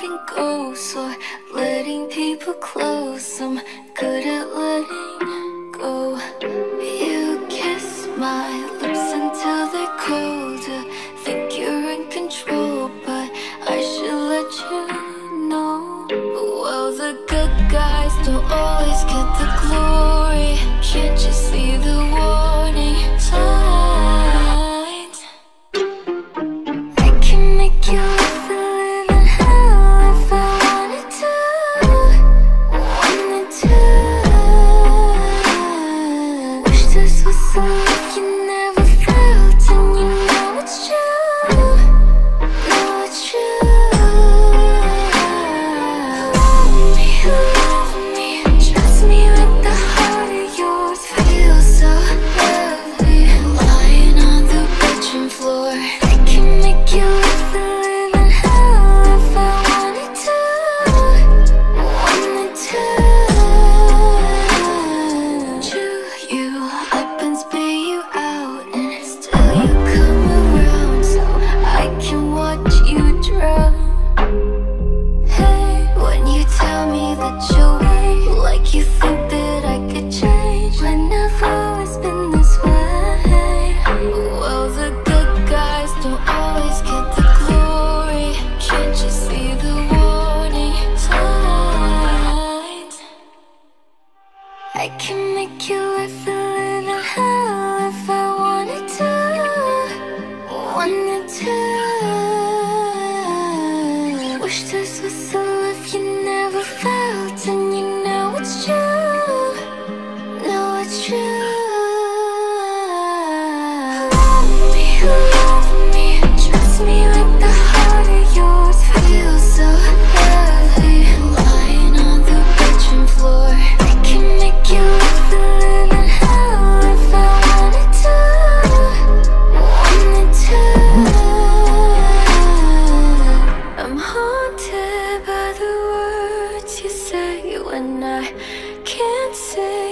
letting go, so letting people close. I'm good at letting go. You kiss my lips until they're colder. Think you're in control, but I should let you know. Well, the good guys don't always get the glory. Can't you see the warning signs? I can make you live a living hell if I wanted to. Wanted to. Wish this was a life you never felt, and you know it's true. Know it's true. Love me, trust me with the heart of yours. Feel so lovely, lying on the bedroom floor. I can make you live a living hell if I wanted to. Wanted to. To you, up and spit you out, and still you come around, so I can watch you drown. Hey, when you tell me that you'll wait, like you think that I could change, when I've always been this way. Well, the good guys don't always get the glory. Can't you see the warning signs? I can make you live a living hell if I wanted to. Wanted to. Wish this was a life you never felt, and you know it's true. Know it's true. Love me, trust me with the heart of yours. Feel so lovely, lying on the bedroom floor. I can make you live a living hell if I wanted to. Wanted to. I'm haunted by the words you say when I can't say